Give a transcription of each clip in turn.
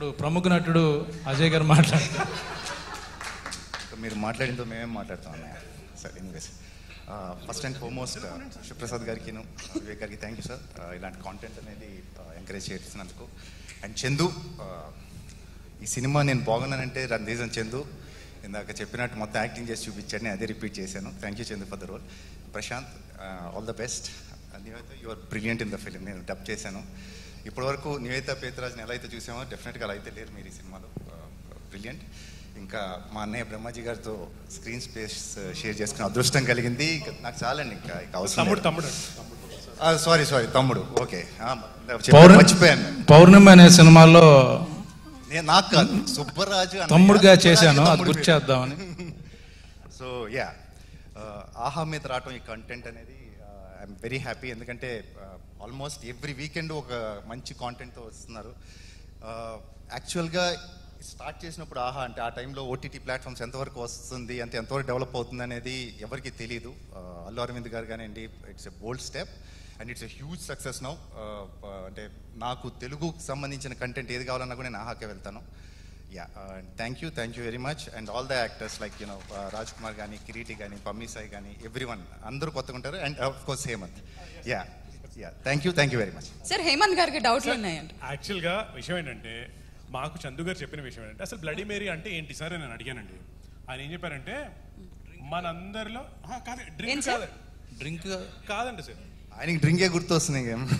ప్రముఖ నటుడు అజయ్ గారు మాట్లాడతారు. మీరు మాట్లాడిందో మేమేం మాట్లాడతాం అన్నయ్య. సరే, anyways first and foremost Shivaprasad గారికి వివేక్ గారికి థ్యాంక్ యూ సార్, ఇలాంటి కాంటెంట్ అనేది ఎంకరేజ్ చేస్తున్నందుకు. అండ్ చందు, ఈ సినిమా నేను బాగున్నానంటే దాని రీజన్ చందు. ఇందాక చెప్పినట్టు మొత్తం యాక్టింగ్ చేసి చూపించాడు, నేను అదే రిపీట్ చేశాను. Thank you Chandu for the role. Prashanth, all the best. Nivetha, you are brilliant in the film. నేను డబ్ చేశాను. ఇప్పటివరకు నివేత పేతురాజ్ని ఎలా అయితే చూసామో డెఫినెట్గా అలా అయితే లేరు మీరు ఈ సినిమాలో. బ్రిలియంట్. ఇంకా మా అన్నయ్య బ్రహ్మాజీ గారితో స్క్రీన్ స్పేస్ షేర్ చేసుకునే అదృష్టం కలిగింది. నాకు చాలండి, ఇంకా అవసరం. సారీ తమ్ముడు. ఓకే, మర్చిపోయాను. పౌర్ణమి అనే సినిమాలో నాకు కాదు, సుబ్బరాజు తమ్ముడుగా చేశాను, అది గుర్తు చేద్దామని. సో యా, ఆహా మీద రావటం ఈ కంటెంట్ అనేది ఐఎమ్ వెరీ హ్యాపీ. ఎందుకంటే ఆల్మోస్ట్ ఎవ్రీ వీకెండ్ ఒక మంచి కాంటెంట్తో వస్తున్నారు. యాక్చువల్గా స్టార్ట్ చేసినప్పుడు ఆహా అంటే ఆ టైంలో ఓటీటీ ప్లాట్ఫామ్స్ ఎంతవరకు వస్తుంది, అంటే ఎంతవరకు డెవలప్ అవుతుంది అనేది ఎవరికి తెలియదు. అల్లు అరవింద్ గారు కానివ్వండి, it's a bold step and it's a huge success now. అంటే నాకు తెలుగుకు సంబంధించిన కంటెంట్ ఏది కావాలన్నా కూడా నేను ఆహాకే వెళ్తాను. Yeah, thank you very much. And all the actors like Raj Kumar కానీ, కిరీటి కానీ, పమ్మీ సాయి కానీ, ఎవ్రీవన్ అందరూ కొత్తగా ఉంటారు. And of course Hemanth. Thank you very much. Sir, Hemanth గారికి డౌట్లు ఉన్నాయండి. యాక్చువల్గా విషయం ఏంటంటే, మాకు చందు గారు చెప్పిన విషయం ఏంటంటే, అసలు బ్లడీ మేరీ అంటే ఏంటి సార్ నేను అడిగానండి. ఆయన ఏం చెప్పారంటే, మనందరిలో డ్రింక్ కాదండి సార్, ఆయనకి డ్రింకే గుర్తు వస్తుంది.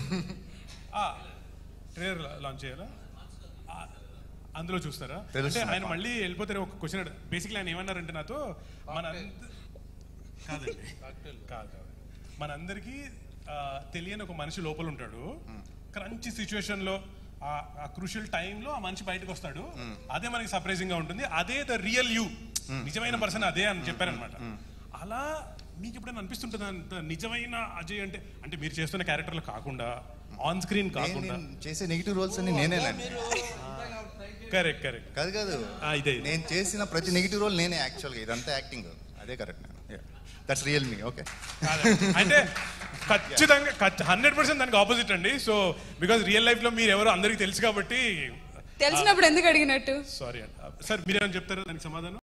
ట్రైలర్ లాంచ్ చేయాలా, అందులో చూస్తారా అంటే ఆయన మళ్ళీ వెళ్ళిపోతారు. ఒక క్వశ్చన్ బేసిక్లీ ఆయన ఏమన్నారంటే నాతో, కాదు మనందరికీ తెలియని ఒక మనిషి లోపల ఉంటాడు, క్రంచి సిచ్యువేషన్ లో ఆ క్రూషియల్ టైంలో ఆ మనిషి బయటకు వస్తాడు, అదే మనకి సర్ప్రైజింగ్ గా ఉంటుంది, అదే ద రియల్ యూ, నిజమైన పర్సన్ అదే అని చెప్పారనమాట. అలా మీకు ఎప్పుడైనా అనిపిస్తుంటుంది అంత నిజమైన అజయ్ అంటే, అంటే మీరు చేస్తున్న క్యారెక్టర్లు కాకుండా, ఆన్ స్క్రీన్ కాకుండా చేసే నెగిటివ్ రోల్స్ అన్ని నేనే. కరెక్ట్ కాదు ఇదే నేను చేసిన ప్రతి నెగిటివ్ రోల్ నేనే. యాక్చువల్గా ఇదంతా యాక్టింగ్, అదే correct. That's real me. Okay, అంటే ఖచ్చితంగా 100% దానికి ఆపోజిట్ అండి. సో బికాజ్ రియల్ లైఫ్ లో మీరు ఎవరో అందరికి తెలుసు కాబట్టి. తెలిసినప్పుడు ఎందుకు అడిగినట్టు? సారీ అండి సార్, మీరేమైనా చెప్తారా దానికి సమాధానం?